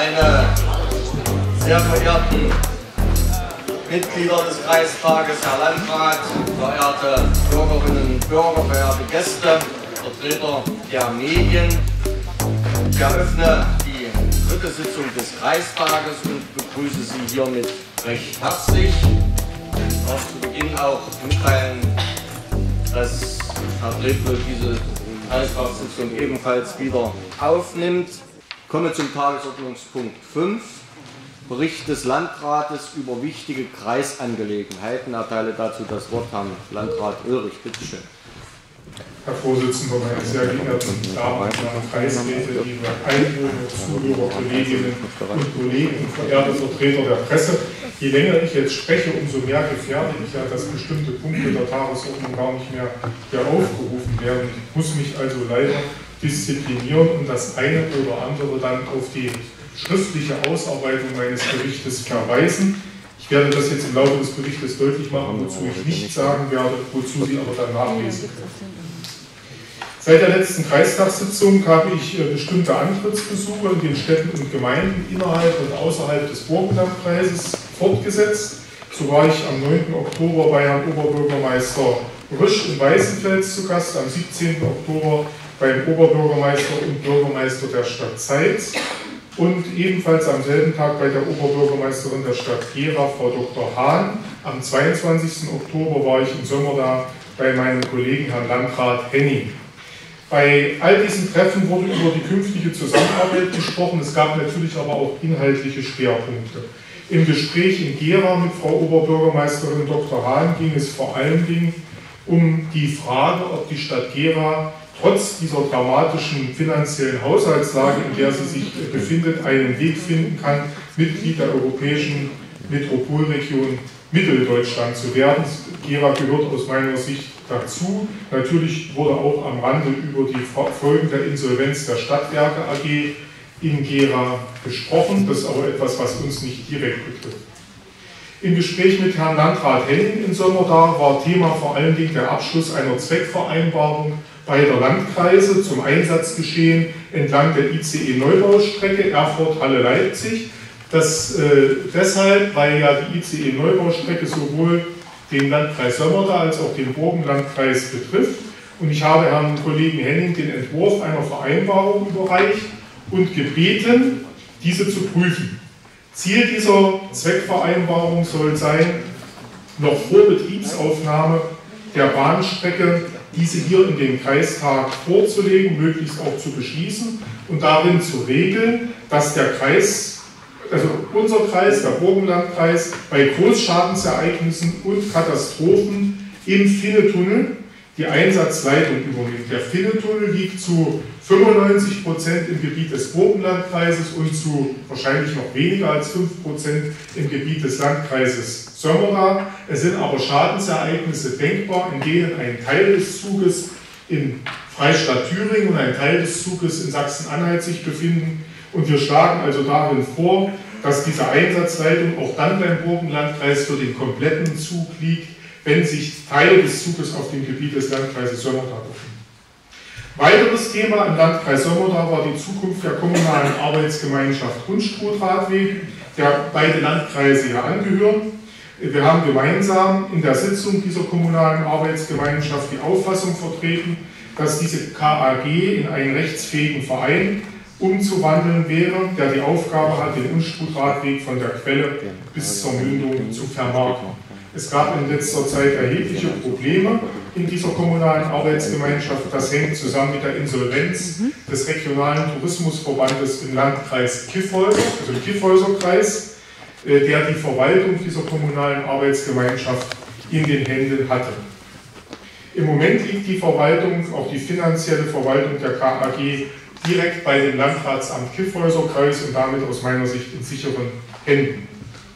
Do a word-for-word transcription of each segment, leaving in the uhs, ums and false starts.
Meine sehr verehrten Mitglieder des Kreistages, Herr Landrat, verehrte Bürgerinnen und Bürger, verehrte Gäste, Vertreter der Medien. Ich eröffne die dritte Sitzung des Kreistages und begrüße Sie hiermit recht herzlich. Ich darf zu Beginn auch mitteilen, dass Herr Bredlow diese Kreistagssitzung ebenfalls wieder aufnimmt. Ich komme zum Tagesordnungspunkt fünf. Bericht des Landrates über wichtige Kreisangelegenheiten. Ich erteile dazu das Wort Herrn Landrat Ulrich. Bitte schön. Herr Vorsitzender, meine sehr geehrten Damen und Herren Kreisräte, liebe Einwohner, Zuhörer, Kolleginnen und Kollegen und verehrte Vertreter der Presse. Je länger ich jetzt spreche, umso mehr gefährde ich ja, dass bestimmte Punkte der Tagesordnung gar nicht mehr hier aufgerufen werden. Ich muss mich also leider disziplinieren und das eine oder andere dann auf die schriftliche Ausarbeitung meines Berichtes verweisen. Ich werde das jetzt im Laufe des Berichtes deutlich machen, wozu ich nicht sagen werde, wozu Sie aber dann nachlesen können. Seit der letzten Kreistagssitzung habe ich äh, bestimmte Antrittsbesuche in den Städten und Gemeinden innerhalb und außerhalb des Burgenlandkreises fortgesetzt. So war ich am neunten Oktober bei Herrn Oberbürgermeister Rüsch in Weißenfels zu Gast, am siebzehnten Oktober beim Oberbürgermeister und Bürgermeister der Stadt Zeitz und ebenfalls am selben Tag bei der Oberbürgermeisterin der Stadt Gera, Frau Doktor Hahn. Am zweiundzwanzigsten Oktober war ich im Sommer da bei meinem Kollegen Herrn Landrat Henning. Bei all diesen Treffen wurde über die künftige Zusammenarbeit gesprochen. Es gab natürlich aber auch inhaltliche Schwerpunkte. Im Gespräch in Gera mit Frau Oberbürgermeisterin Doktor Hahn ging es vor allen Dingen um die Frage, ob die Stadt Gera trotz dieser dramatischen finanziellen Haushaltslage, in der sie sich befindet, einen Weg finden kann, Mitglied der europäischen Metropolregion Mitteldeutschland zu werden. Gera gehört aus meiner Sicht dazu. Natürlich wurde auch am Rande über die Folgen der Insolvenz der Stadtwerke A G in Gera gesprochen. Das ist aber etwas, was uns nicht direkt betrifft. Im Gespräch mit Herrn Landrat Henning im Sommer da war Thema vor allen Dingen der Abschluss einer Zweckvereinbarung beider Landkreise zum Einsatzgeschehen entlang der I C E-Neubaustrecke Erfurt-Halle-Leipzig. Das äh, deshalb, weil ja die I C E-Neubaustrecke sowohl den Landkreis Sömmerda als auch den Burgenlandkreis betrifft. Und ich habe Herrn Kollegen Henning den Entwurf einer Vereinbarung überreicht und gebeten, diese zu prüfen. Ziel dieser Zweckvereinbarung soll sein, noch vor Betriebsaufnahme der Bahnstrecke diese hier in den Kreistag vorzulegen, möglichst auch zu beschließen und darin zu regeln, dass der Kreis, also unser Kreis, der Burgenlandkreis, bei Großschadensereignissen und Katastrophen im Finnetunnel die Einsatzleitung übernimmt. Der Finnetunnel liegt zu fünfundneunzig Prozent im Gebiet des Burgenlandkreises und zu wahrscheinlich noch weniger als fünf Prozent im Gebiet des Landkreises Sömmerda. Es sind aber Schadensereignisse denkbar, in denen ein Teil des Zuges in Freistaat Thüringen und ein Teil des Zuges in Sachsen-Anhalt sich befinden. Und wir schlagen also darin vor, dass diese Einsatzleitung auch dann beim Burgenlandkreis für den kompletten Zug liegt, wenn sich Teile des Zuges auf dem Gebiet des Landkreises Sömmerda befinden. Weiteres Thema im Landkreis Sömmerda war die Zukunft der kommunalen Arbeitsgemeinschaft Unstrut-Radweg, der beide Landkreise hier angehören. Wir haben gemeinsam in der Sitzung dieser kommunalen Arbeitsgemeinschaft die Auffassung vertreten, dass diese K A G in einen rechtsfähigen Verein umzuwandeln wäre, der die Aufgabe hat, den Unstrut-Radweg von der Quelle bis zur Mündung zu vermarkten. Es gab in letzter Zeit erhebliche Probleme in dieser kommunalen Arbeitsgemeinschaft. Das hängt zusammen mit der Insolvenz des regionalen Tourismusverbandes im Landkreis Kyffhäuser, also im Kyffhäuserkreis, der die Verwaltung dieser kommunalen Arbeitsgemeinschaft in den Händen hatte. Im Moment liegt die Verwaltung, auch die finanzielle Verwaltung der K A G, direkt bei dem Landratsamt Kyffhäuserkreis und damit aus meiner Sicht in sicheren Händen.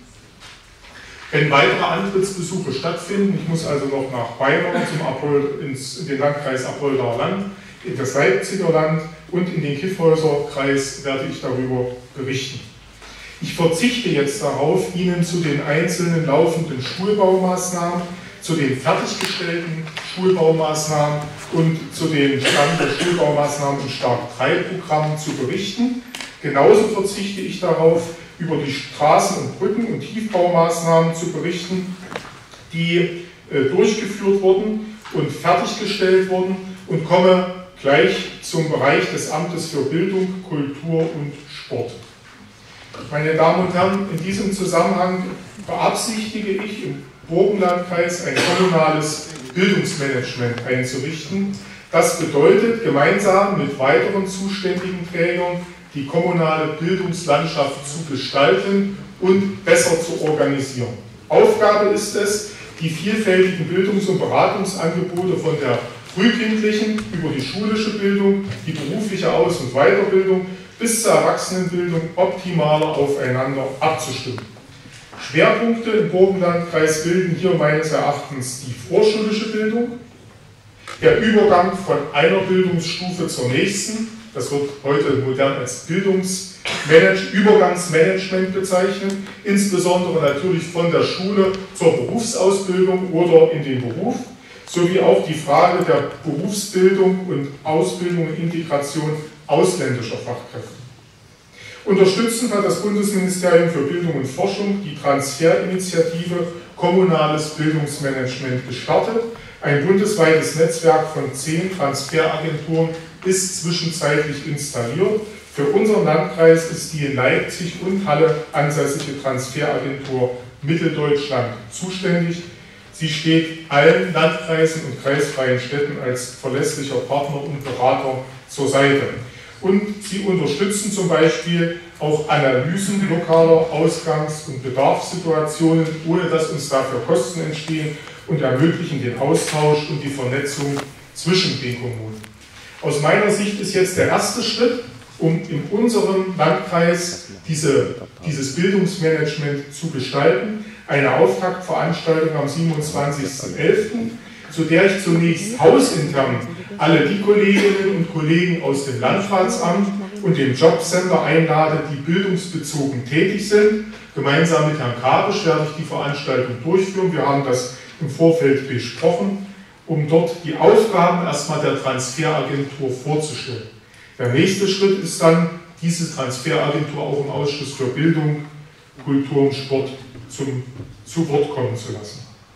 Wenn weitere Antrittsbesuche stattfinden, ich muss also noch nach Weimar zum Apol, ins, in den Landkreis Apoldaer Land, in das Leipziger Land und in den Kyffhäuserkreis werde ich darüber berichten. Ich verzichte jetzt darauf, Ihnen zu den einzelnen laufenden Schulbaumaßnahmen, zu den fertiggestellten Schulbaumaßnahmen und zu den Stand der Schulbaumaßnahmen im Stark drei Programm zu berichten. Genauso verzichte ich darauf, über die Straßen- und Brücken- und Tiefbaumaßnahmen zu berichten, die äh, durchgeführt wurden und fertiggestellt wurden, und komme gleich zum Bereich des Amtes für Bildung, Kultur und Sport. Meine Damen und Herren, in diesem Zusammenhang beabsichtige ich im Burgenlandkreis ein kommunales Bildungsmanagement einzurichten. Das bedeutet, gemeinsam mit weiteren zuständigen Trägern die kommunale Bildungslandschaft zu gestalten und besser zu organisieren. Aufgabe ist es, die vielfältigen Bildungs- und Beratungsangebote von der frühkindlichen über die schulische Bildung, die berufliche Aus- und Weiterbildung bis zur Erwachsenenbildung optimaler aufeinander abzustimmen. Schwerpunkte im Burgenlandkreis bilden hier meines Erachtens die vorschulische Bildung, der Übergang von einer Bildungsstufe zur nächsten, das wird heute modern als Bildungsmanage- Übergangsmanagement bezeichnet, insbesondere natürlich von der Schule zur Berufsausbildung oder in den Beruf, sowie auch die Frage der Berufsbildung und Ausbildung und Integration ausländischer Fachkräfte. Unterstützend hat das Bundesministerium für Bildung und Forschung die Transferinitiative Kommunales Bildungsmanagement gestartet. Ein bundesweites Netzwerk von zehn Transferagenturen ist zwischenzeitlich installiert. Für unseren Landkreis ist die in Leipzig und Halle ansässige Transferagentur Mitteldeutschland zuständig. Sie steht allen Landkreisen und kreisfreien Städten als verlässlicher Partner und Berater zur Seite. Und sie unterstützen zum Beispiel auch Analysen lokaler Ausgangs- und Bedarfssituationen, ohne dass uns dafür Kosten entstehen, und ermöglichen den Austausch und die Vernetzung zwischen den Kommunen. Aus meiner Sicht ist jetzt der erste Schritt, um in unserem Landkreis diese, dieses Bildungsmanagement zu gestalten, eine Auftaktveranstaltung am siebenundzwanzigsten elften, zu der ich zunächst hausintern alle die Kolleginnen und Kollegen aus dem Landratsamt und dem Jobcenter einlade, die bildungsbezogen tätig sind. Gemeinsam mit Herrn Kabisch werde ich die Veranstaltung durchführen. Wir haben das im Vorfeld besprochen, um dort die Aufgaben erstmal der Transferagentur vorzustellen. Der nächste Schritt ist dann, diese Transferagentur auch im Ausschuss für Bildung, Kultur und Sport zum, zu Wort kommen zu lassen.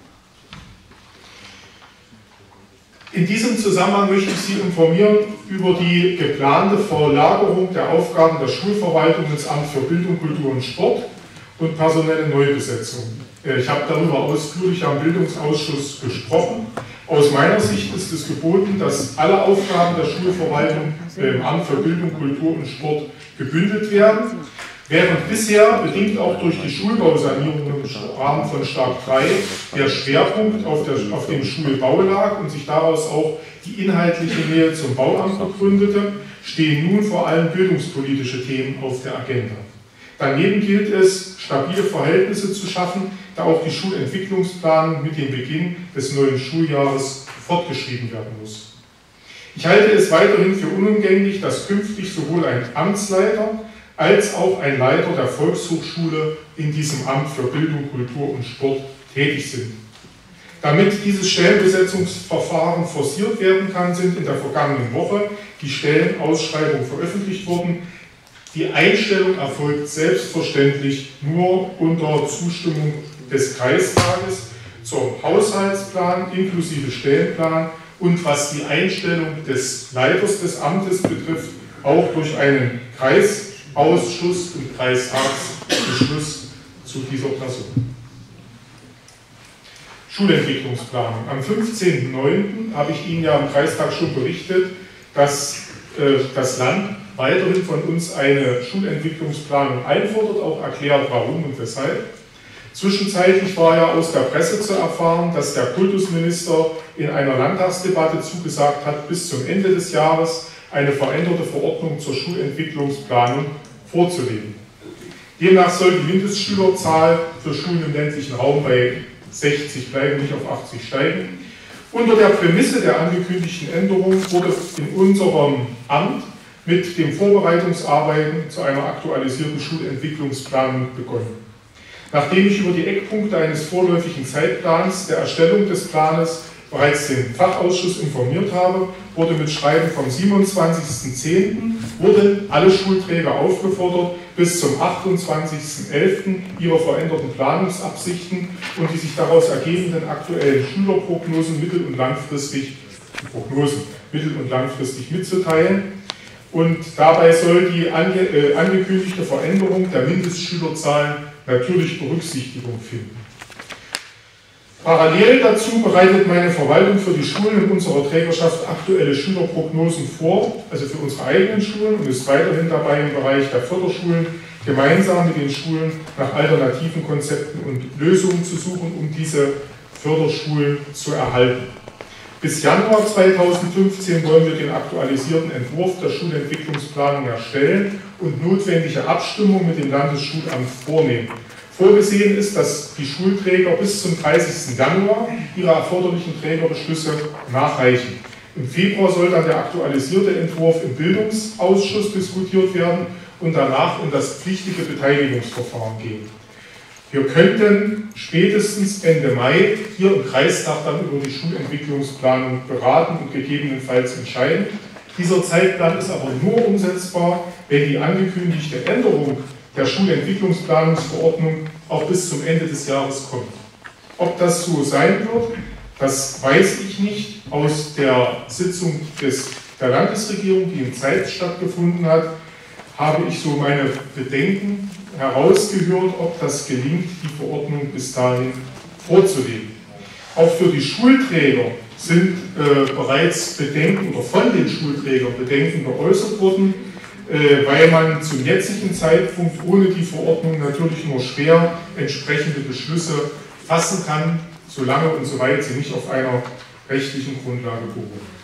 In diesem Zusammenhang möchte ich Sie informieren über die geplante Verlagerung der Aufgaben der Schulverwaltung ins Amt für Bildung, Kultur und Sport und personelle Neubesetzung. Ich habe darüber ausführlich am Bildungsausschuss gesprochen. Aus meiner Sicht ist es geboten, dass alle Aufgaben der Schulverwaltung im Amt für Bildung, Kultur und Sport gebündelt werden. Während bisher, bedingt auch durch die Schulbausanierung im Rahmen von Stark drei, der Schwerpunkt auf, der, auf dem Schulbau lag und sich daraus auch die inhaltliche Nähe zum Bauamt begründete, stehen nun vor allem bildungspolitische Themen auf der Agenda. Daneben gilt es, stabile Verhältnisse zu schaffen, da auch die Schulentwicklungsplanung mit dem Beginn des neuen Schuljahres fortgeschrieben werden muss. Ich halte es weiterhin für unumgänglich, dass künftig sowohl ein Amtsleiter als auch ein Leiter der Volkshochschule in diesem Amt für Bildung, Kultur und Sport tätig sind. Damit dieses Stellenbesetzungsverfahren forciert werden kann, sind in der vergangenen Woche die Stellenausschreibungen veröffentlicht worden. Die Einstellung erfolgt selbstverständlich nur unter Zustimmung des Kreistages zum Haushaltsplan inklusive Stellenplan und was die Einstellung des Leiters des Amtes betrifft, auch durch einen Kreisausschuss und Kreistagsbeschluss zu dieser Person. Schulentwicklungsplanung. Am fünfzehnten neunten habe ich Ihnen ja im Kreistag schon berichtet, dass äh, das Land weiterhin von uns eine Schulentwicklungsplanung einfordert, auch erklärt, warum und weshalb. Zwischenzeitlich war ja aus der Presse zu erfahren, dass der Kultusminister in einer Landtagsdebatte zugesagt hat, bis zum Ende des Jahres eine veränderte Verordnung zur Schulentwicklungsplanung vorzulegen. Demnach soll die Mindestschülerzahl für Schulen im ländlichen Raum bei sechzig bleiben, nicht auf achtzig steigen. Unter der Prämisse der angekündigten Änderung wurde in unserem Amt mit den Vorbereitungsarbeiten zu einer aktualisierten Schulentwicklungsplanung begonnen. Nachdem ich über die Eckpunkte eines vorläufigen Zeitplans der Erstellung des Planes bereits den Fachausschuss informiert habe, wurde mit Schreiben vom siebenundzwanzigsten zehnten wurden alle Schulträger aufgefordert, bis zum achtundzwanzigsten elften ihre veränderten Planungsabsichten und die sich daraus ergebenden aktuellen Schülerprognosen mittel- und langfristig, Prognosen, mittel- und langfristig mitzuteilen. Und dabei soll die ange, äh, angekündigte Veränderung der Mindestschülerzahlen natürlich Berücksichtigung finden. Parallel dazu bereitet meine Verwaltung für die Schulen in unserer Trägerschaft aktuelle Schülerprognosen vor, also für unsere eigenen Schulen, und ist weiterhin dabei im Bereich der Förderschulen gemeinsam mit den Schulen nach alternativen Konzepten und Lösungen zu suchen, um diese Förderschulen zu erhalten. Bis Januar zweitausendfünfzehn wollen wir den aktualisierten Entwurf der Schulentwicklungsplanung erstellen und notwendige Abstimmung mit dem Landesschulamt vornehmen. Vorgesehen ist, dass die Schulträger bis zum dreißigsten Januar ihre erforderlichen Trägerbeschlüsse nachreichen. Im Februar soll dann der aktualisierte Entwurf im Bildungsausschuss diskutiert werden und danach in das pflichtige Beteiligungsverfahren gehen. Wir könnten spätestens Ende Mai hier im Kreistag dann über die Schulentwicklungsplanung beraten und gegebenenfalls entscheiden. Dieser Zeitplan ist aber nur umsetzbar, wenn die angekündigte Änderung der Schulentwicklungsplanungsverordnung auch bis zum Ende des Jahres kommt. Ob das so sein wird, das weiß ich nicht. Aus der Sitzung des, der Landesregierung, die in Zeitz stattgefunden hat, habe ich so meine Bedenken herausgehört, ob das gelingt, die Verordnung bis dahin vorzulegen. Auch für die Schulträger sind äh, bereits Bedenken oder von den Schulträgern Bedenken geäußert worden, äh, weil man zum jetzigen Zeitpunkt ohne die Verordnung natürlich nur schwer entsprechende Beschlüsse fassen kann, solange und soweit sie nicht auf einer rechtlichen Grundlage beruhen.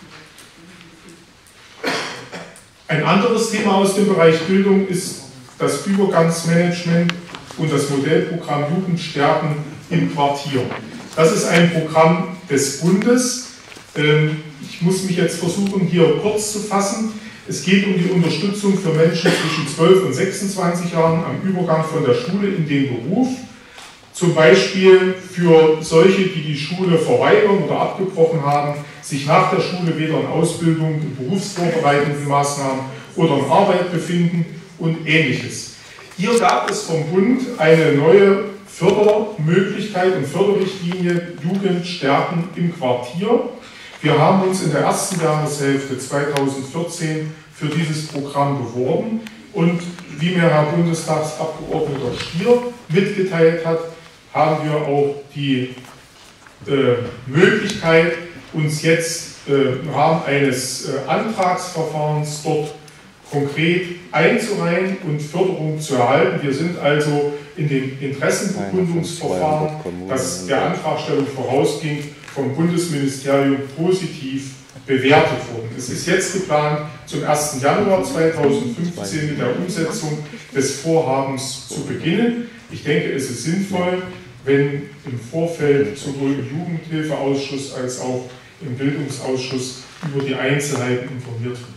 Ein anderes Thema aus dem Bereich Bildung ist das Übergangsmanagement und das Modellprogramm Jugendstärken im Quartier. Das ist ein Programm des Bundes. Ich muss mich jetzt versuchen, hier kurz zu fassen. Es geht um die Unterstützung für Menschen zwischen zwölf und sechsundzwanzig Jahren am Übergang von der Schule in den Beruf. Zum Beispiel für solche, die die Schule verweigern oder abgebrochen haben, sich nach der Schule weder in Ausbildung, in berufsvorbereitenden Maßnahmen oder in Arbeit befinden und Ähnliches. Hier gab es vom Bund eine neue Fördermöglichkeit und Förderrichtlinie Jugend stärken im Quartier. Wir haben uns in der ersten Jahreshälfte zweitausendvierzehn für dieses Programm beworben und wie mir Herr Bundestagsabgeordneter Stier mitgeteilt hat, haben wir auch die äh, Möglichkeit, uns jetzt äh, im Rahmen eines äh, Antragsverfahrens dort konkret einzureihen und Förderung zu erhalten. Wir sind also in dem Interessenbekundungsverfahren, das der Antragstellung vorausging, vom Bundesministerium positiv bewertet worden. Es ist jetzt geplant, zum ersten Januar zweitausendfünfzehn mit der Umsetzung des Vorhabens zu beginnen. Ich denke, es ist sinnvoll, wenn im Vorfeld sowohl im Jugendhilfeausschuss als auch im Bildungsausschuss über die Einzelheiten informiert wird.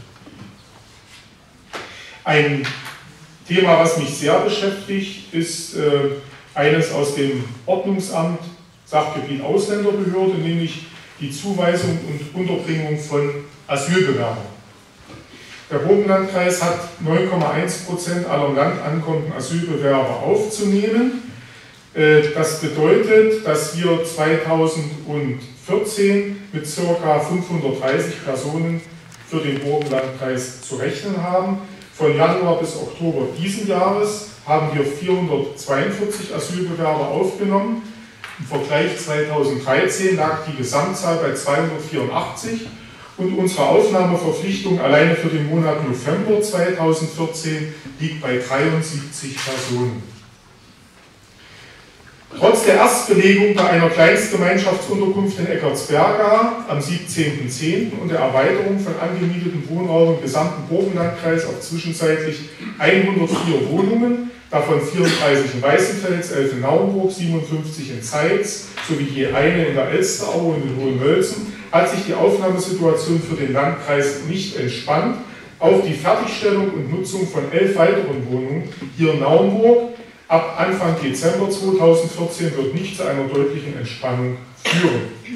Ein Thema, was mich sehr beschäftigt, ist äh, eines aus dem Ordnungsamt, Sachgebiet Ausländerbehörde, nämlich die Zuweisung und Unterbringung von Asylbewerbern. Der Burgenlandkreis hat neun Komma eins Prozent aller landankommenden Asylbewerber aufzunehmen. Das bedeutet, dass wir zweitausendvierzehn mit ca. fünfhundertdreißig Personen für den Burgenlandkreis zu rechnen haben. Von Januar bis Oktober diesen Jahres haben wir vierhundertzweiundvierzig Asylbewerber aufgenommen. Im Vergleich zweitausenddreizehn lag die Gesamtzahl bei zweihundertvierundachtzig und unsere Aufnahmeverpflichtung alleine für den Monat November zweitausendvierzehn liegt bei dreiundsiebzig Personen. Trotz der Erstbelegung bei einer Kleinstgemeinschaftsunterkunft in Eckartsberga am siebzehnten zehnten und der Erweiterung von angemietetem Wohnraum im gesamten Burgenlandkreis auf zwischenzeitlich hundertvier Wohnungen, davon vierunddreißig in Weißenfels, elf in Naumburg, siebenundfünfzig in Zeitz sowie je eine in der Elsteraue und in Hohenmölzen, hat sich die Aufnahmesituation für den Landkreis nicht entspannt. Auch die Fertigstellung und Nutzung von elf weiteren Wohnungen hier in Naumburg ab Anfang Dezember zweitausendvierzehn wird nicht zu einer deutlichen Entspannung führen.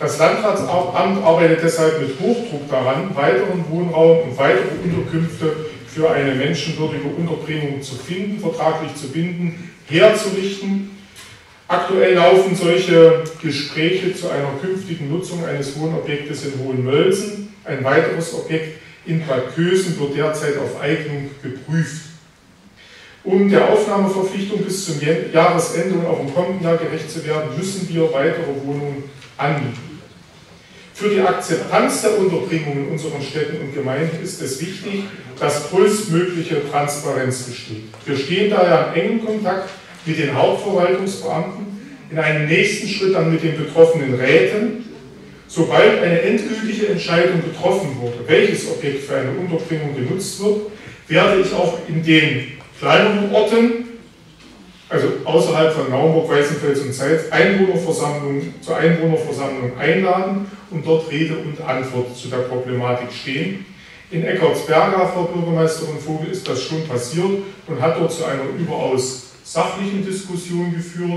Das Landratsamt arbeitet deshalb mit Hochdruck daran, weiteren Wohnraum und weitere Unterkünfte für eine menschenwürdige Unterbringung zu finden, vertraglich zu binden, herzurichten. Aktuell laufen solche Gespräche zu einer künftigen Nutzung eines Wohnobjektes in Hohenmölsen. Ein weiteres Objekt in Bad Kösen wird derzeit auf Eignung geprüft. Um der Aufnahmeverpflichtung bis zum Jahresende und auch im kommenden Jahr gerecht zu werden, müssen wir weitere Wohnungen anbieten. Für die Akzeptanz der Unterbringung in unseren Städten und Gemeinden ist es wichtig, dass größtmögliche Transparenz besteht. Wir stehen daher in engem Kontakt mit den Hauptverwaltungsbeamten, in einem nächsten Schritt dann mit den betroffenen Räten. Sobald eine endgültige Entscheidung getroffen wurde, welches Objekt für eine Unterbringung genutzt wird, werde ich auch in den kleineren Orten, also außerhalb von Naumburg, Weißenfels und Zeitz, Einwohnerversammlungen zur Einwohnerversammlung einladen und dort Rede und Antwort zu der Problematik stehen. In Eckartsberga, Frau Bürgermeisterin Vogel, ist das schon passiert und hat dort zu einer überaus sachlichen Diskussion geführt.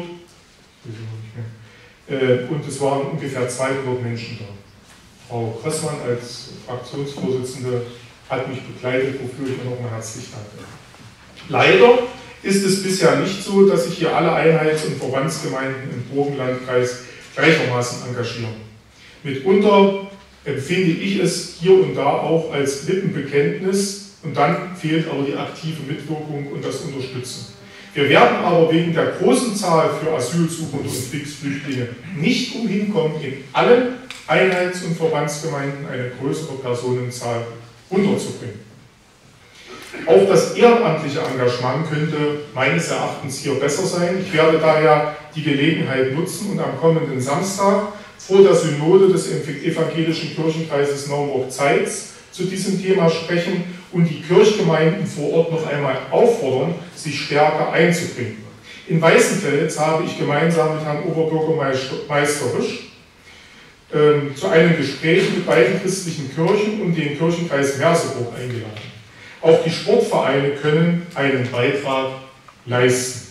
Und es waren ungefähr zweihundert Menschen da. Frau Kressmann als Fraktionsvorsitzende hat mich begleitet, wofür ich ihr nochmal herzlich danke. Leider ist es bisher nicht so, dass sich hier alle Einheits- und Verbandsgemeinden im Burgenlandkreis gleichermaßen engagieren. Mitunter empfinde ich es hier und da auch als Lippenbekenntnis und dann fehlt aber die aktive Mitwirkung und das Unterstützen. Wir werden aber wegen der großen Zahl für Asylsuchende und Kriegsflüchtlinge nicht umhin kommen, in allen Einheits- und Verbandsgemeinden eine größere Personenzahl unterzubringen. Auch das ehrenamtliche Engagement könnte meines Erachtens hier besser sein. Ich werde daher die Gelegenheit nutzen und am kommenden Samstag vor der Synode des Evangelischen Kirchenkreises Naumburg-Zeitz zu diesem Thema sprechen und die Kirchgemeinden vor Ort noch einmal auffordern, sich stärker einzubringen. In Weißenfels habe ich gemeinsam mit Herrn Oberbürgermeister Risch äh, zu einem Gespräch mit beiden christlichen Kirchen und dem Kirchenkreis Merseburg eingeladen. Auch die Sportvereine können einen Beitrag leisten.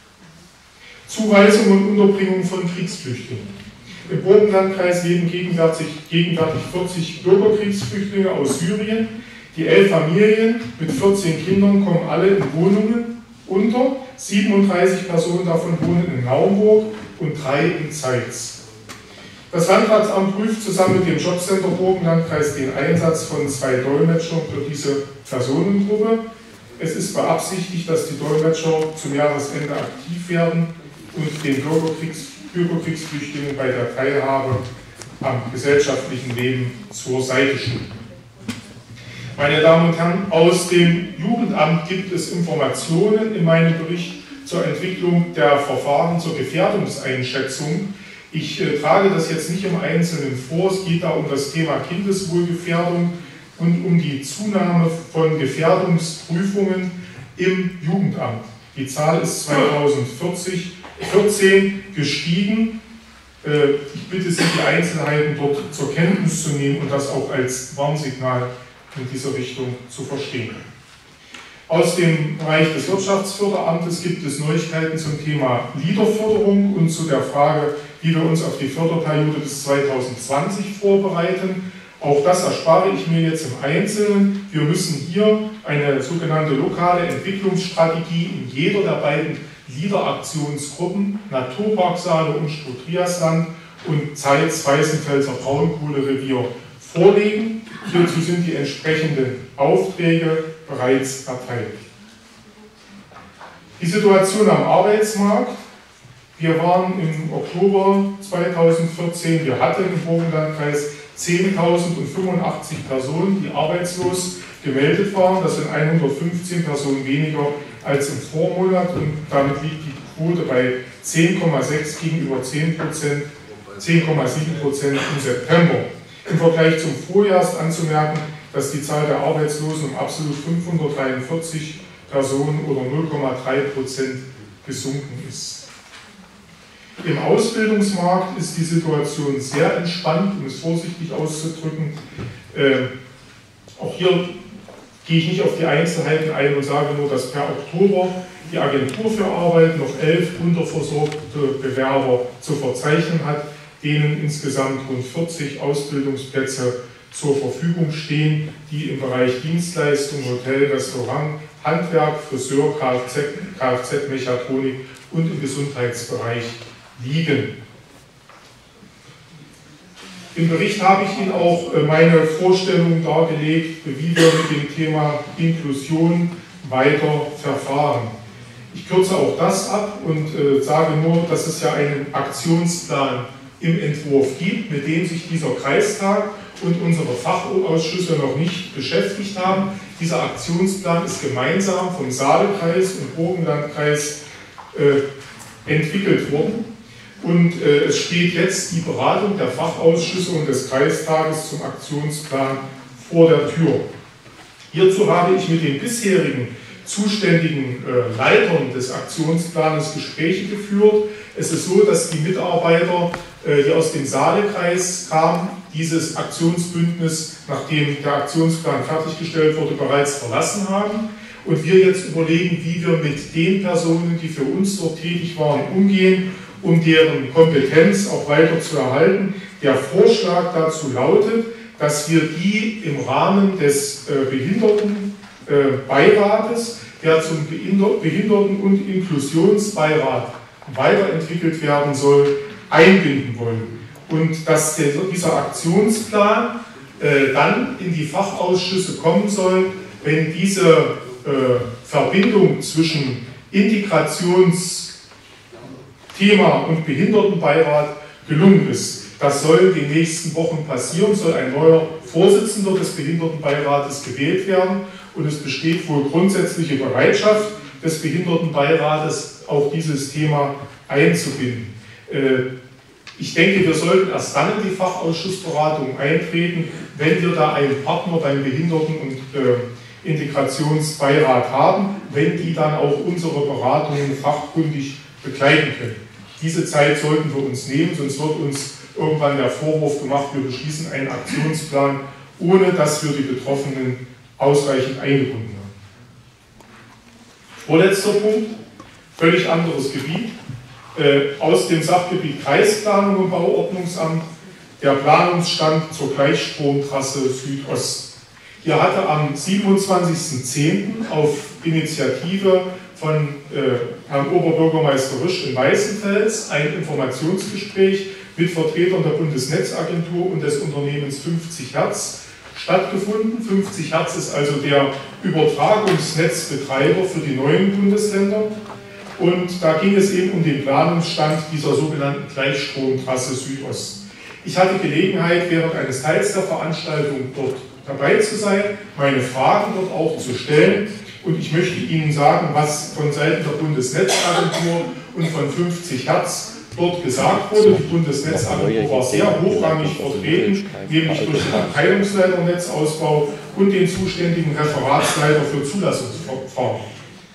Zuweisung und Unterbringung von Kriegsflüchtlingen. Im Burgenlandkreis leben gegenwärtig, gegenwärtig vierzig Bürgerkriegsflüchtlinge aus Syrien. Die elf Familien mit vierzehn Kindern kommen alle in Wohnungen unter. siebenunddreißig Personen davon wohnen in Naumburg und drei in Zeitz. Das Landratsamt prüft zusammen mit dem Jobcenter Burgenlandkreis den Einsatz von zwei Dolmetschern für diese Personengruppe. Es ist beabsichtigt, dass die Dolmetscher zum Jahresende aktiv werden und den Bürgerkriegs, Bürgerkriegsflüchtlingen bei der Teilhabe am gesellschaftlichen Leben zur Seite stehen. Meine Damen und Herren, aus dem Jugendamt gibt es Informationen in meinem Bericht zur Entwicklung der Verfahren zur Gefährdungseinschätzung. Ich äh, trage das jetzt nicht im Einzelnen vor, es geht da um das Thema Kindeswohlgefährdung und um die Zunahme von Gefährdungsprüfungen im Jugendamt. Die Zahl ist zweitausendvierzehn gestiegen. Äh, ich bitte Sie, die Einzelheiten dort zur Kenntnis zu nehmen und das auch als Warnsignal in dieser Richtung zu verstehen. Aus dem Bereich des Wirtschaftsförderamtes gibt es Neuigkeiten zum Thema Liederförderung und zu der Frage, wie wir uns auf die Förderperiode bis zweitausendzwanzig vorbereiten. Auch das erspare ich mir jetzt im Einzelnen. Wir müssen hier eine sogenannte lokale Entwicklungsstrategie in jeder der beiden Liederaktionsgruppen, Naturpark Saale und Stroh-Triasland und Zeitz-Weißenfelser Braunkohlerevier, vorlegen. Hierzu sind die entsprechenden Aufträge bereits erteilt. Die Situation am Arbeitsmarkt. Wir waren im Oktober zweitausendvierzehn, wir hatten im Burgenlandkreis zehntausendfünfundachtzig Personen, die arbeitslos gemeldet waren. Das sind hundertfünfzehn Personen weniger als im Vormonat und damit liegt die Quote bei zehn Komma sechs gegenüber zehn Prozent, zehn Komma sieben Prozent im September. Im Vergleich zum Vorjahr ist anzumerken, dass die Zahl der Arbeitslosen um absolut fünfhundertdreiundvierzig Personen oder null Komma drei Prozent gesunken ist. Im Ausbildungsmarkt ist die Situation sehr entspannt, um es vorsichtig auszudrücken. Äh, auch hier gehe ich nicht auf die Einzelheiten ein und sage nur, dass per Oktober die Agentur für Arbeit noch elf unterversorgte Bewerber zu verzeichnen hat. denen insgesamt rund vierzig Ausbildungsplätze zur Verfügung stehen, die im Bereich Dienstleistung, Hotel, Restaurant, Handwerk, Friseur, Kfz-Mechatronik und im Gesundheitsbereich liegen. Im Bericht habe ich Ihnen auch meine Vorstellung dargelegt, wie wir mit dem Thema Inklusion weiter verfahren. Ich kürze auch das ab und äh, sage nur, dass es ja einen Aktionsplan im Entwurf gibt, mit dem sich dieser Kreistag und unsere Fachausschüsse noch nicht beschäftigt haben. Dieser Aktionsplan ist gemeinsam vom Saalekreis und Burgenlandkreis äh, entwickelt worden. Und äh, es steht jetzt die Beratung der Fachausschüsse und des Kreistages zum Aktionsplan vor der Tür. Hierzu habe ich mit den bisherigen zuständigen äh, Leitern des Aktionsplanes Gespräche geführt. Es ist so, dass die Mitarbeiter, äh, die aus dem Saalekreis kamen, dieses Aktionsbündnis, nachdem der Aktionsplan fertiggestellt wurde, bereits verlassen haben. Und wir jetzt überlegen, wie wir mit den Personen, die für uns dort tätig waren, umgehen, um deren Kompetenz auch weiter zu erhalten. Der Vorschlag dazu lautet, dass wir die im Rahmen des äh, Behindertenbeirates, äh, der zum Behinderten- und Inklusionsbeirat weiterentwickelt werden soll, einbinden wollen. Und dass der, dieser Aktionsplan äh, dann in die Fachausschüsse kommen soll, wenn diese äh, Verbindung zwischen Integrationsthema und Behindertenbeirat gelungen ist. Das soll in den nächsten Wochen passieren, soll ein neuer Vorsitzender des Behindertenbeirates gewählt werden und es besteht wohl grundsätzliche Bereitschaft des Behindertenbeirates, auch dieses Thema einzubinden. Ich denke, wir sollten erst dann in die Fachausschussberatung eintreten, wenn wir da einen Partner beim Behinderten- und Integrationsbeirat haben, wenn die dann auch unsere Beratungen fachkundig begleiten können. Diese Zeit sollten wir uns nehmen, sonst wird uns irgendwann der Vorwurf gemacht, wir beschließen einen Aktionsplan, ohne dass wir die Betroffenen ausreichend eingebunden haben. Vorletzter Punkt, völlig anderes Gebiet, äh, aus dem Sachgebiet Kreisplanung und Bauordnungsamt, der Planungsstand zur Gleichstromtrasse Südost. Hier hatte am siebenundzwanzigsten zehnten auf Initiative von äh, Herrn Oberbürgermeister Risch in Weißenfels ein Informationsgespräch mit Vertretern der Bundesnetzagentur und des Unternehmens fünfzig Hertz stattgefunden. fünfzig Hertz ist also der Übertragungsnetzbetreiber für die neuen Bundesländer. Und da ging es eben um den Planungsstand dieser sogenannten Gleichstromtrasse Südost. Ich hatte Gelegenheit, während eines Teils der Veranstaltung dort dabei zu sein, meine Fragen dort auch zu stellen. Und ich möchte Ihnen sagen, was von Seiten der Bundesnetzagentur und von fünfzig Hertz dort gesagt wurde. Die Bundesnetzagentur war sehr hochrangig vertreten, nämlich durch den Abteilungsleiter Netzausbau und den zuständigen Referatsleiter für Zulassungsverfahren.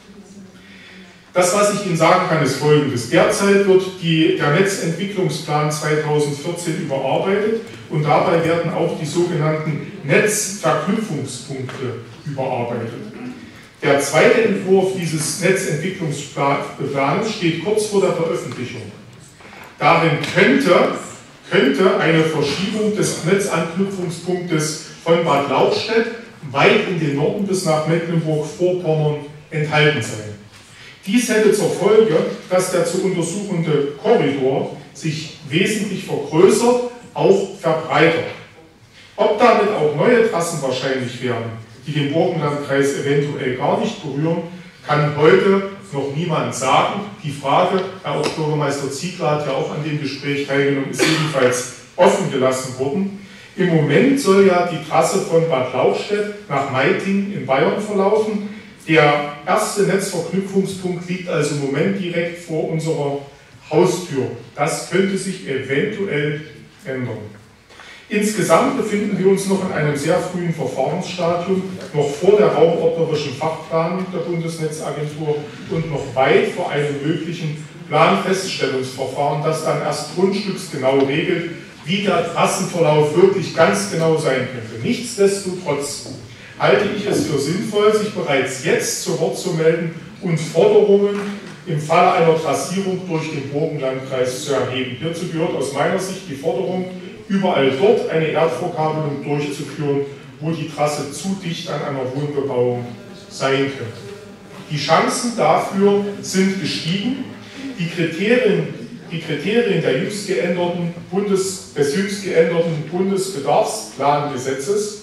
Das, was ich Ihnen sagen kann, ist Folgendes. Derzeit wird die, der Netzentwicklungsplan zweitausendvierzehn überarbeitet und dabei werden auch die sogenannten Netzverknüpfungspunkte überarbeitet. Der zweite Entwurf dieses Netzentwicklungsplans steht kurz vor der Veröffentlichung. Darin könnte, könnte eine Verschiebung des Netzanknüpfungspunktes von Bad Lauchstädt weit in den Norden bis nach Mecklenburg-Vorpommern enthalten sein. Dies hätte zur Folge, dass der zu untersuchende Korridor sich wesentlich vergrößert, auch verbreitert. Ob damit auch neue Trassen wahrscheinlich werden, die den Burgenlandkreis eventuell gar nicht berühren, kann heute noch niemand sagen. Die Frage, Herr Bürgermeister Ziegler hat ja auch an dem Gespräch teilgenommen, ist jedenfalls offen gelassen worden. Im Moment soll ja die Trasse von Bad Lauchstädt nach Meitingen in Bayern verlaufen. Der erste Netzverknüpfungspunkt liegt also im Moment direkt vor unserer Haustür. Das könnte sich eventuell ändern. Insgesamt befinden wir uns noch in einem sehr frühen Verfahrensstadium, noch vor der raumordnerischen Fachplanung der Bundesnetzagentur und noch weit vor einem möglichen Planfeststellungsverfahren, das dann erst grundstücksgenau regelt, wie der Trassenverlauf wirklich ganz genau sein könnte. Nichtsdestotrotz halte ich es für sinnvoll, sich bereits jetzt zu Wort zu melden und Forderungen im Falle einer Trassierung durch den Burgenlandkreis zu erheben. Hierzu gehört aus meiner Sicht die Forderung, überall dort eine Erdvorkabelung durchzuführen, wo die Trasse zu dicht an einer Wohnbebauung sein könnte. Die Chancen dafür sind gestiegen. Die Kriterien, die Kriterien der jüngst geänderten Bundes, des jüngst geänderten Bundesbedarfsplangesetzes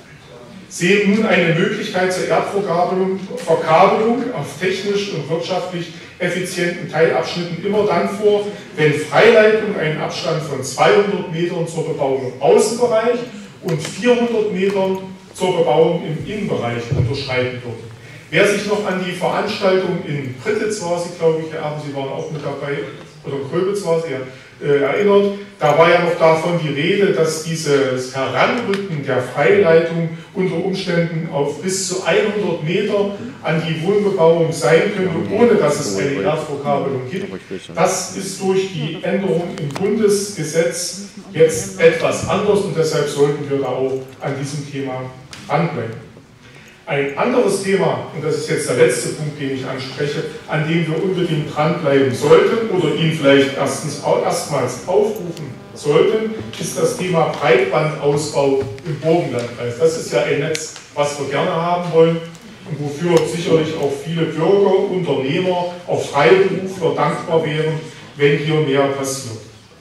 sehen nun eine Möglichkeit zur Erdverkabelung Verkabelung auf technisch und wirtschaftlich effizienten Teilabschnitten immer dann vor, wenn Freileitungen einen Abstand von zweihundert Metern zur Bebauung im Außenbereich und vierhundert Metern zur Bebauung im Innenbereich unterschreiten würden. Wer sich noch an die Veranstaltung in Prittitz war, Sie glaube ich, Herr Erben, Sie waren auch mit dabei, oder Gröbitz war Sie, ja, äh, erinnert, da war ja noch davon die Rede, dass dieses Heranrücken der Freileitung unter Umständen auf bis zu hundert Meter an die Wohnbebauung sein könnte, ohne dass es eine Erdverkabelung gibt. Das ist durch die Änderung im Bundesgesetz jetzt etwas anders und deshalb sollten wir da auch an diesem Thema dranbleiben. Ein anderes Thema, und das ist jetzt der letzte Punkt, den ich anspreche, an dem wir unbedingt dranbleiben sollten oder ihn vielleicht erstens erstmals aufrufen sollten, ist das Thema Breitbandausbau im Burgenlandkreis. Das ist ja ein Netz, was wir gerne haben wollen und wofür sicherlich auch viele Bürger, Unternehmer, auch Freiberufler dankbar wären, wenn hier mehr passiert.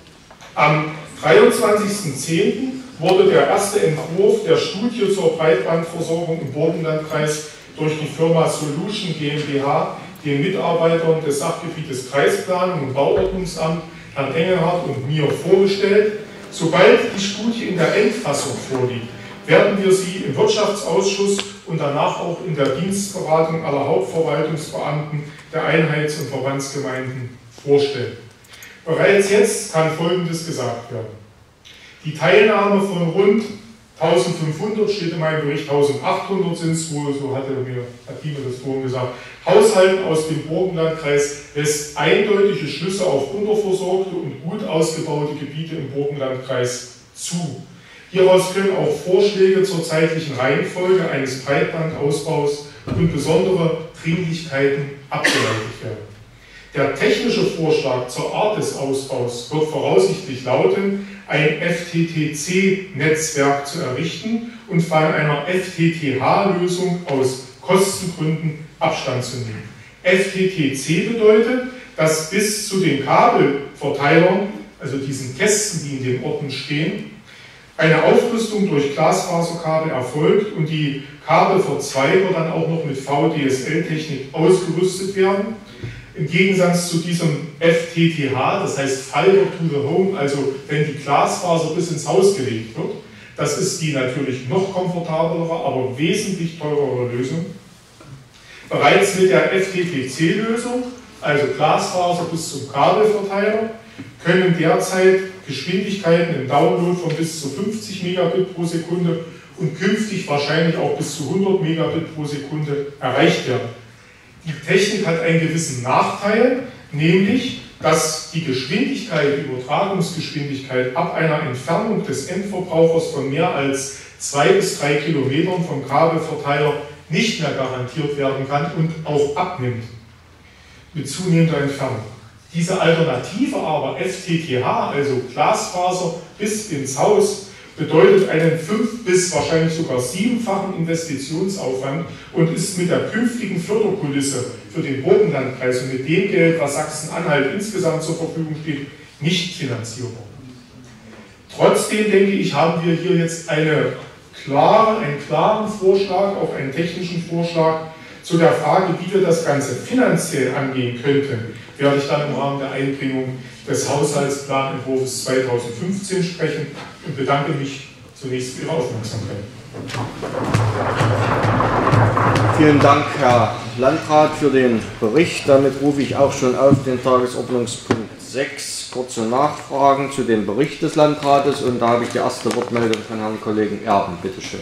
Am dreiundzwanzigsten zehnten wurde der erste Entwurf der Studie zur Breitbandversorgung im Burgenlandkreis durch die Firma Solution GmbH, den Mitarbeitern des Sachgebietes Kreisplanung und Bauordnungsamt, Herrn Engelhardt und mir vorgestellt. Sobald die Studie in der Endfassung vorliegt, werden wir sie im Wirtschaftsausschuss und danach auch in der Dienstberatung aller Hauptverwaltungsbeamten der Einheits- und Verbandsgemeinden vorstellen. Bereits jetzt kann Folgendes gesagt werden. Die Teilnahme von rund eintausendfünfhundert, steht in meinem Bericht, eintausendachthundert sind es wohl, so hatte mir Herr Thieme das vorhin gesagt, Haushalten aus dem Burgenlandkreis lässt eindeutige Schlüsse auf unterversorgte und gut ausgebaute Gebiete im Burgenlandkreis zu. Hieraus können auch Vorschläge zur zeitlichen Reihenfolge eines Breitbandausbaus und besondere Dringlichkeiten abgeleitet werden. Der technische Vorschlag zur Art des Ausbaus wird voraussichtlich lauten, ein F T T C-Netzwerk zu errichten und von einer F T T H-Lösung aus Kostengründen Abstand zu nehmen. F T T C bedeutet, dass bis zu den Kabelverteilern, also diesen Kästen, die in den Orten stehen, eine Aufrüstung durch Glasfaserkabel erfolgt und die Kabelverzweiger dann auch noch mit V D S L-Technik ausgerüstet werden. Im Gegensatz zu diesem F T T H, das heißt Fiber to the Home, also wenn die Glasfaser bis ins Haus gelegt wird, das ist die natürlich noch komfortablere, aber wesentlich teurere Lösung. Bereits mit der F T T C-Lösung, also Glasfaser bis zum Kabelverteiler, können derzeit Geschwindigkeiten im Download von bis zu fünfzig Megabit pro Sekunde und künftig wahrscheinlich auch bis zu hundert Megabit pro Sekunde erreicht werden. Die Technik hat einen gewissen Nachteil, nämlich, dass die Geschwindigkeit, die Übertragungsgeschwindigkeit ab einer Entfernung des Endverbrauchers von mehr als zwei bis drei Kilometern vom Kabelverteiler nicht mehr garantiert werden kann und auch abnimmt mit zunehmender Entfernung. Diese Alternative aber, F T T H, also Glasfaser bis ins Haus, bedeutet einen fünf- bis wahrscheinlich sogar siebenfachen Investitionsaufwand und ist mit der künftigen Förderkulisse für den Burgenlandkreis und mit dem Geld, was Sachsen-Anhalt insgesamt zur Verfügung steht, nicht finanzierbar. Trotzdem, denke ich, haben wir hier jetzt eine klare, einen klaren Vorschlag, auch einen technischen Vorschlag zu der Frage, wie wir das Ganze finanziell angehen könnten, werde ich dann im Rahmen der Einbringung des Haushaltsplanentwurfs zweitausendfünfzehn sprechen und bedanke mich zunächst für Ihre Aufmerksamkeit. Vielen Dank, Herr Landrat, für den Bericht. Damit rufe ich auch schon auf den Tagesordnungspunkt sechs, kurze Nachfragen zu dem Bericht des Landrates. Und da habe ich die erste Wortmeldung von Herrn Kollegen Erben. Bitte schön.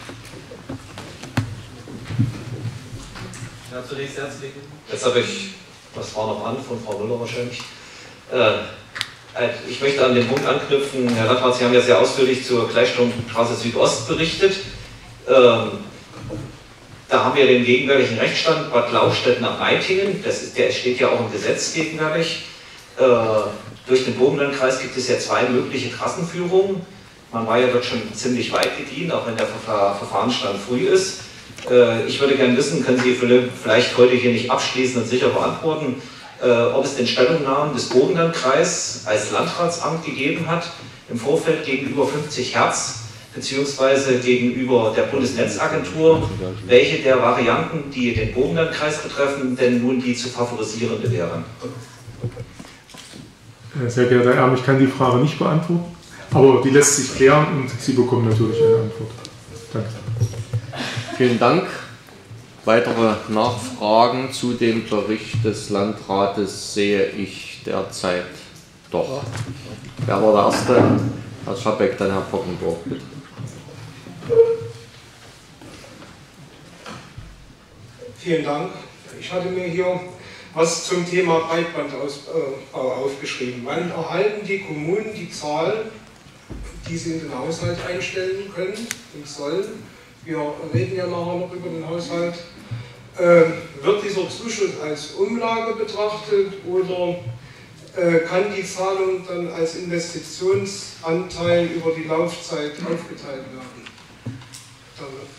Ja, zunächst herzlichen Dank. Jetzt habe ich, das war noch an, von Frau Müller wahrscheinlich. Äh, Ich möchte an den Punkt anknüpfen, Herr Landrat, Sie haben ja sehr ausführlich zur Gleichstromstraße Südost berichtet. Da Da haben wir den gegenwärtigen Rechtsstand Bad Lauchstätten am Rheintingen, das ist, der steht ja auch im Gesetz gegenwärtig. Äh, durch den Burgenlandkreis gibt es ja zwei mögliche Trassenführungen. Man war ja dort schon ziemlich weit gediehen, auch wenn der Verfahr Verfahrensstand früh ist. Äh, ich würde gerne wissen, können Sie vielleicht heute hier nicht abschließend und sicher beantworten, äh, ob es den Stellungnahmen des Burgenlandkreises als Landratsamt gegeben hat, im Vorfeld gegenüber fünfzig Hertz, beziehungsweise gegenüber der Bundesnetzagentur, welche der Varianten, die den Burgenlandkreis betreffen, denn nun die zu favorisierende wären. Sehr geehrter Herr, ich kann die Frage nicht beantworten, aber die lässt sich klären und Sie bekommen natürlich eine Antwort. Danke. Vielen Dank. Weitere Nachfragen zu dem Bericht des Landrates sehe ich derzeit doch. Wer war der Erste? Herr Schabeck, dann Herr Poggenburg, bitte. Vielen Dank. Ich hatte mir hier was zum Thema Breitbandausbau aufgeschrieben. Wann erhalten die Kommunen die Zahl, die sie in den Haushalt einstellen können und sollen? Wir reden ja nachher noch über den Haushalt. Äh, wird dieser Zuschuss als Umlage betrachtet oder äh, kann die Zahlung dann als Investitionsanteil über die Laufzeit aufgeteilt werden? Danke.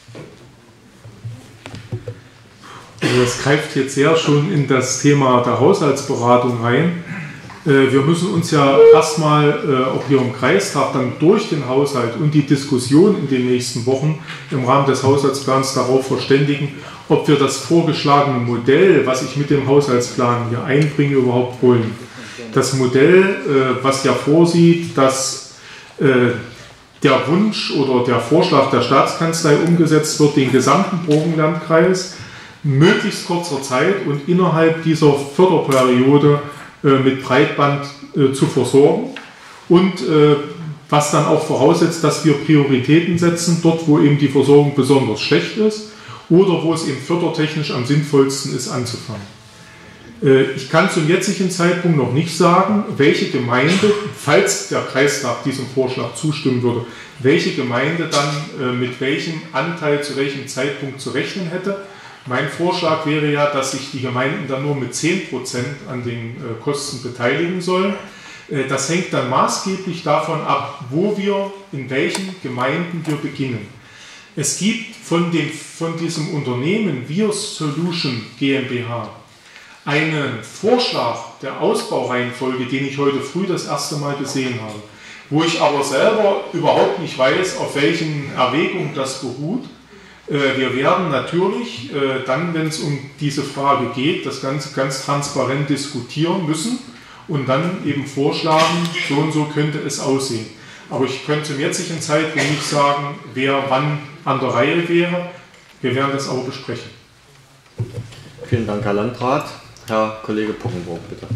Also das greift jetzt sehr schon in das Thema der Haushaltsberatung rein. Wir müssen uns ja erstmal auch hier im Kreistag dann durch den Haushalt und die Diskussion in den nächsten Wochen im Rahmen des Haushaltsplans darauf verständigen, ob wir das vorgeschlagene Modell, was ich mit dem Haushaltsplan hier einbringe, überhaupt wollen. Das Modell, was ja vorsieht, dass der Wunsch oder der Vorschlag der Staatskanzlei umgesetzt wird, den gesamten Burgenlandkreis möglichst kurzer Zeit und innerhalb dieser Förderperiode äh, mit Breitband äh, zu versorgen und äh, was dann auch voraussetzt, dass wir Prioritäten setzen, dort wo eben die Versorgung besonders schlecht ist oder wo es eben fördertechnisch am sinnvollsten ist anzufangen. Äh, ich kann zum jetzigen Zeitpunkt noch nicht sagen, welche Gemeinde, falls der Kreistag diesem Vorschlag zustimmen würde, welche Gemeinde dann äh, mit welchem Anteil zu welchem Zeitpunkt zu rechnen hätte. Mein Vorschlag wäre ja, dass sich die Gemeinden dann nur mit zehn Prozent an den äh, Kosten beteiligen sollen. Äh, das hängt dann maßgeblich davon ab, wo wir, in welchen Gemeinden wir beginnen. Es gibt von, dem, von diesem Unternehmen VirSolution GmbH einen Vorschlag der Ausbaureihenfolge, den ich heute früh das erste Mal gesehen habe, wo ich aber selber überhaupt nicht weiß, auf welchen Erwägungen das beruht. Wir werden natürlich dann, wenn es um diese Frage geht, das Ganze ganz transparent diskutieren müssen und dann eben vorschlagen, so und so könnte es aussehen. Aber ich könnte zum jetzigen Zeitpunkt nicht sagen, wer wann an der Reihe wäre. Wir werden das aber besprechen. Vielen Dank, Herr Landrat. Herr Kollege Poggenburg, bitte.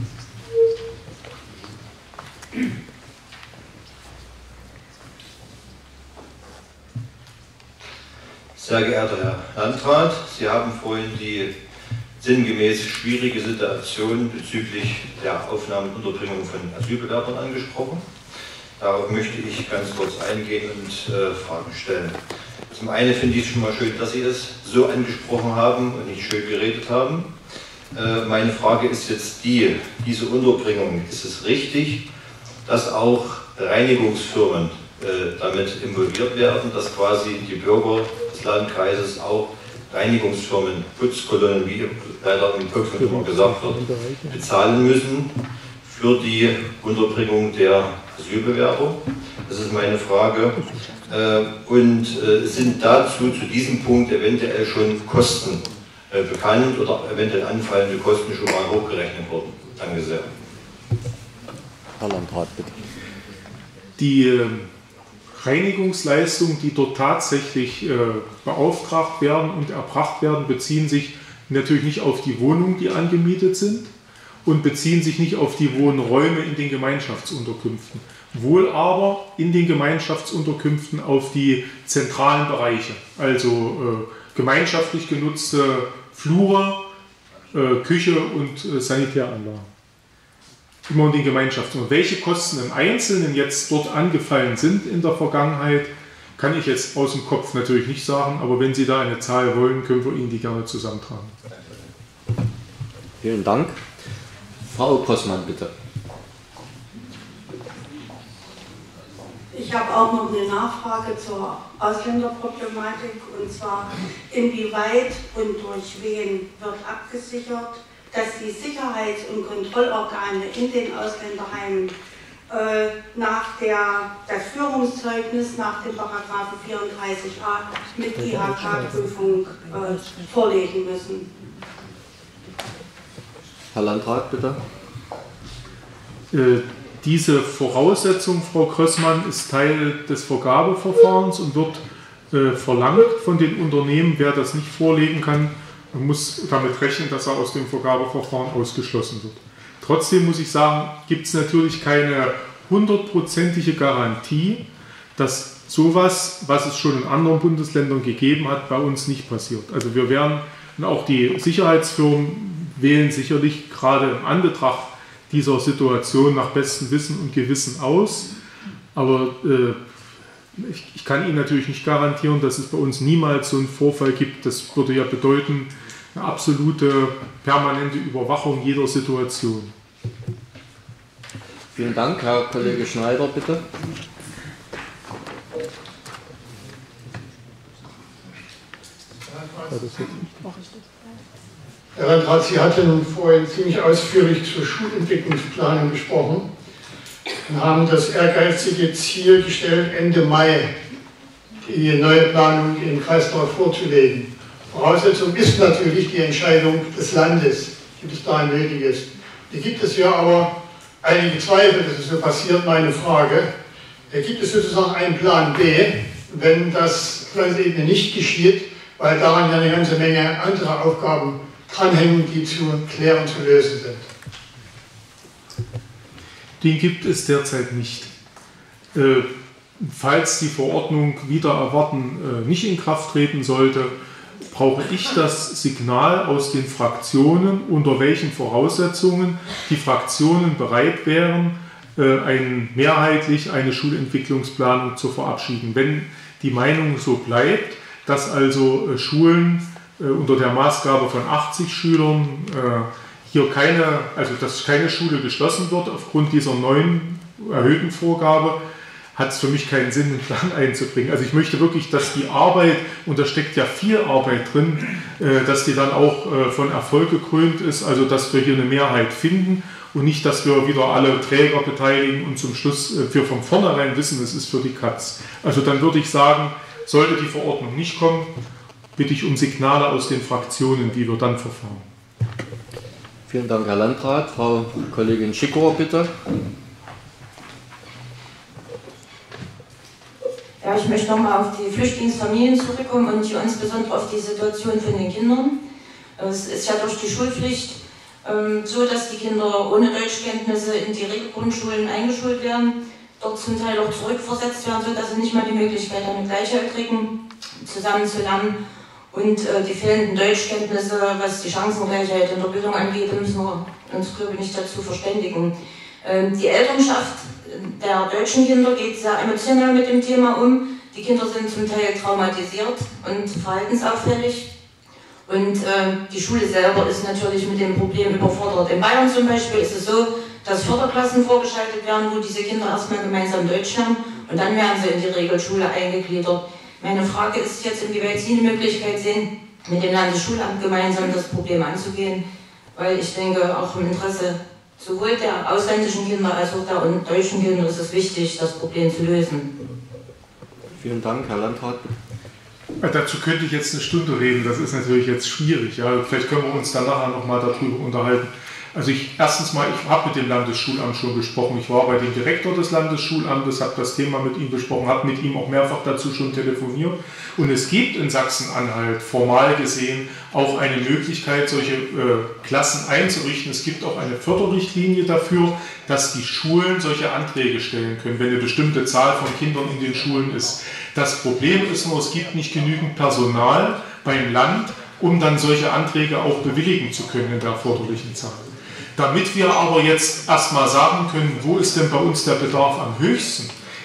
Sehr geehrter Herr Landrat, Sie haben vorhin die sinngemäß schwierige Situation bezüglich der Aufnahme und Unterbringung von Asylbewerbern angesprochen. Darauf möchte ich ganz kurz eingehen und äh, Fragen stellen. Zum einen finde ich es schon mal schön, dass Sie es so angesprochen haben und nicht schön geredet haben. Äh, meine Frage ist jetzt die, diese Unterbringung, ist es richtig, dass auch Reinigungsfirmen äh, damit involviert werden, dass quasi die Bürger des Landkreises auch Reinigungsfirmen, Putzkolonnen, wie leider im Volksmund immer gesagt wird, bezahlen müssen für die Unterbringung der Asylbewerber? Das ist meine Frage. Und sind dazu, zu diesem Punkt eventuell schon Kosten bekannt oder eventuell anfallende Kosten schon mal hochgerechnet worden? Danke sehr. Herr Landrat, bitte. Die Reinigungsleistungen, die dort tatsächlich äh, beauftragt werden und erbracht werden, beziehen sich natürlich nicht auf die Wohnungen, die angemietet sind und beziehen sich nicht auf die Wohnräume in den Gemeinschaftsunterkünften. Wohl aber in den Gemeinschaftsunterkünften auf die zentralen Bereiche, also äh, gemeinschaftlich genutzte Flure, äh, Küche und äh, Sanitäranlagen. Immer in den Gemeinschaften. Und welche Kosten im Einzelnen jetzt dort angefallen sind in der Vergangenheit, kann ich jetzt aus dem Kopf natürlich nicht sagen, aber wenn Sie da eine Zahl wollen, können wir Ihnen die gerne zusammentragen. Vielen Dank. Frau Grossmann, bitte. Ich habe auch noch eine Nachfrage zur Ausländerproblematik, und zwar inwieweit und durch wen wird abgesichert, dass die Sicherheits- und Kontrollorgane in den Ausländerheimen äh, nach der, das Führungszeugnis nach dem Paragraphen vierunddreißig a mit I H K-Prüfung äh, vorlegen müssen. Herr Landrat, bitte. Äh, diese Voraussetzung, Frau Grossmann, ist Teil des Vergabeverfahrens und wird äh, verlangt von den Unternehmen. Wer das nicht vorlegen kann, muss damit rechnen, dass er aus dem Vergabeverfahren ausgeschlossen wird. Trotzdem muss ich sagen, gibt es natürlich keine hundertprozentige Garantie, dass sowas, was es schon in anderen Bundesländern gegeben hat, bei uns nicht passiert. Also wir werden, und auch die Sicherheitsfirmen wählen sicherlich gerade im Anbetracht dieser Situation nach bestem Wissen und Gewissen aus. Aber äh, ich, ich kann Ihnen natürlich nicht garantieren, dass es bei uns niemals so einen Vorfall gibt. Das würde ja bedeuten, eine absolute permanente Überwachung jeder Situation. Vielen Dank. Herr Kollege Schneider, bitte. Herr Landrat, Sie hatten vorhin ziemlich ausführlich zur Schulentwicklungsplanung gesprochen und haben das ehrgeizige Ziel gestellt, Ende Mai die neue Planung im Kreistag vorzulegen. Voraussetzung ist natürlich die Entscheidung des Landes, die bis dahin nötig ist. Hier gibt es ja aber einige Zweifel, dass es so passiert. Meine Frage, gibt es sozusagen einen Plan B, wenn das auf Landesebene nicht geschieht, weil daran ja eine ganze Menge andere Aufgaben dranhängen, die zu klären, zu lösen sind? Den gibt es derzeit nicht. Äh, falls die Verordnung wieder erwarten äh, nicht in Kraft treten sollte, brauche ich das Signal aus den Fraktionen, unter welchen Voraussetzungen die Fraktionen bereit wären, äh, ein, mehrheitlich eine Schulentwicklungsplanung zu verabschieden. Wenn die Meinung so bleibt, dass also äh, Schulen äh, unter der Maßgabe von achtzig Schülern äh, hier keine, also dass keine Schule geschlossen wird aufgrund dieser neuen erhöhten Vorgabe, hat es für mich keinen Sinn, einen Plan einzubringen. Also ich möchte wirklich, dass die Arbeit, und da steckt ja viel Arbeit drin, äh, dass die dann auch äh, von Erfolg gekrönt ist, also dass wir hier eine Mehrheit finden und nicht, dass wir wieder alle Träger beteiligen und zum Schluss äh, wir von vornherein wissen, es ist für die Katz. Also dann würde ich sagen, sollte die Verordnung nicht kommen, bitte ich um Signale aus den Fraktionen, wie wir dann verfahren. Vielen Dank, Herr Landrat. Frau Kollegin Schickower, bitte. Ja, ich möchte nochmal auf die Flüchtlingsfamilien zurückkommen und hier insbesondere auf die Situation von den Kindern. Es ist ja durch die Schulpflicht ähm, so, dass die Kinder ohne Deutschkenntnisse in die Regelgrundschulen eingeschult werden, dort zum Teil auch zurückversetzt werden, sodass sie nicht mal die Möglichkeit haben, mit Gleichaltrigen zusammen zu lernen. Und äh, die fehlenden Deutschkenntnisse, was die Chancengleichheit in der Bildung angeht, müssen wir uns, glaube ich, nicht dazu verständigen. Ähm, die Elternschaft der deutschen Kinder geht sehr emotional mit dem Thema um. Die Kinder sind zum Teil traumatisiert und verhaltensauffällig. Und äh, die Schule selber ist natürlich mit dem Problem überfordert. In Bayern zum Beispiel ist es so, dass Förderklassen vorgeschaltet werden, wo diese Kinder erstmal gemeinsam Deutsch lernen und dann werden sie in die Regelschule eingegliedert. Meine Frage ist jetzt, inwieweit Sie eine Möglichkeit sehen, mit dem Landesschulamt gemeinsam das Problem anzugehen, weil ich denke, auch im Interesse sowohl der ausländischen Kinder als auch der deutschen Kinder ist es wichtig, das Problem zu lösen. Vielen Dank, Herr Landrat. Ja, dazu könnte ich jetzt eine Stunde reden, das ist natürlich jetzt schwierig. Ja. Vielleicht können wir uns dann nachher nochmal darüber unterhalten. Also ich, erstens mal, ich habe mit dem Landesschulamt schon gesprochen. Ich war bei dem Direktor des Landesschulamtes, habe das Thema mit ihm besprochen, habe mit ihm auch mehrfach dazu schon telefoniert. Und es gibt in Sachsen-Anhalt formal gesehen auch eine Möglichkeit, solche äh, Klassen einzurichten. Es gibt auch eine Förderrichtlinie dafür, dass die Schulen solche Anträge stellen können, wenn eine bestimmte Zahl von Kindern in den Schulen ist. Das Problem ist nur, es gibt nicht genügend Personal beim Land, um dann solche Anträge auch bewilligen zu können in der erforderlichen Zahl. Damit wir aber jetzt erstmal sagen können, wo ist denn bei uns der Bedarf am höchsten,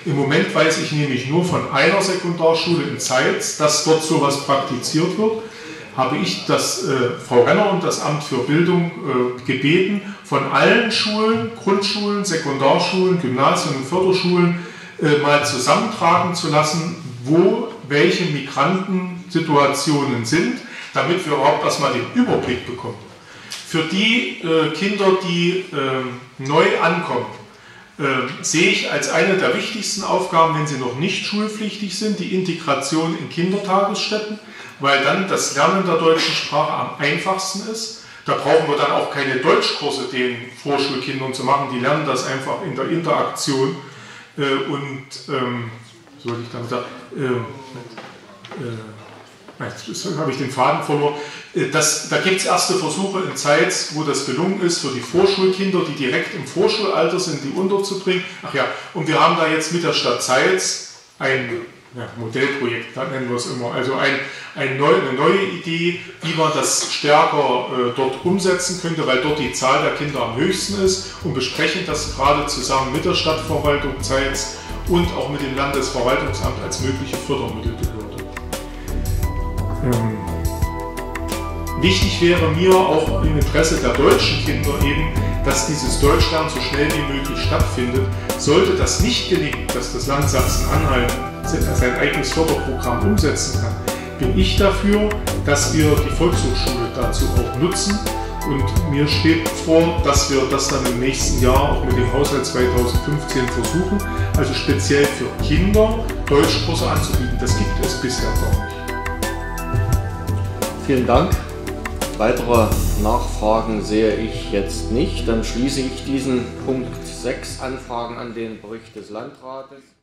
Im Moment weiß ich nämlich nur von einer Sekundarschule in Zeitz, dass dort sowas praktiziert wird. Habe ich das, äh, Frau Renner und das Amt für Bildung äh, gebeten, von allen Schulen, Grundschulen, Sekundarschulen, Gymnasien und Förderschulen äh, mal zusammentragen zu lassen, wo welche Migrantensituationen sind, damit wir überhaupt erstmal den Überblick bekommen. Für die äh, Kinder, die äh, neu ankommen, äh, sehe ich als eine der wichtigsten Aufgaben, wenn sie noch nicht schulpflichtig sind, die Integration in Kindertagesstätten, weil dann das Lernen der deutschen Sprache am einfachsten ist. Da brauchen wir dann auch keine Deutschkurse den Vorschulkindern zu machen, die lernen das einfach in der Interaktion. Äh, und ähm, soll ich dann sagen, äh, äh, jetzt habe ich den Faden verloren. Das, da gibt es erste Versuche in Zeitz, wo das gelungen ist, für die Vorschulkinder, die direkt im Vorschulalter sind, die unterzubringen. Ach ja, und wir haben da jetzt mit der Stadt Zeitz ein ja, Modellprojekt, da nennen wir es immer, also ein, ein neu, eine neue Idee, wie man das stärker äh, dort umsetzen könnte, weil dort die Zahl der Kinder am höchsten ist, und besprechen das gerade zusammen mit der Stadtverwaltung Zeitz und auch mit dem Landesverwaltungsamt als mögliche Fördermittelbehörde. Ähm, wichtig wäre mir auch im Interesse der deutschen Kinder eben, dass dieses Deutschlernen so schnell wie möglich stattfindet. Sollte das nicht gelingen, dass das Land Sachsen-Anhalt sein eigenes Förderprogramm umsetzen kann, bin ich dafür, dass wir die Volkshochschule dazu auch nutzen. Und mir steht vor, dass wir das dann im nächsten Jahr auch mit dem Haushalt zweitausendfünfzehn versuchen, also speziell für Kinder Deutschkurse anzubieten. Das gibt es bisher gar nicht. Vielen Dank. Weitere Nachfragen sehe ich jetzt nicht. Dann schließe ich diesen Punkt sechs, Anfragen an den Bericht des Landrates.